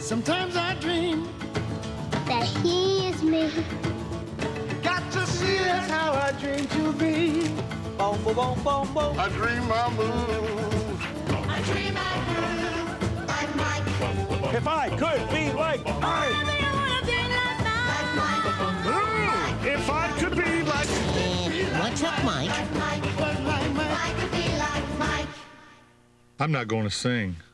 Sometimes I dream that he is me. Got to see that's how I dream to be. Boom, boom, boom, boom, boom. I dream I move. I dream I move like Mike. If I could be like Mike. If I could be like. What's up, Mike? I could be like Mike. I'm not going to sing.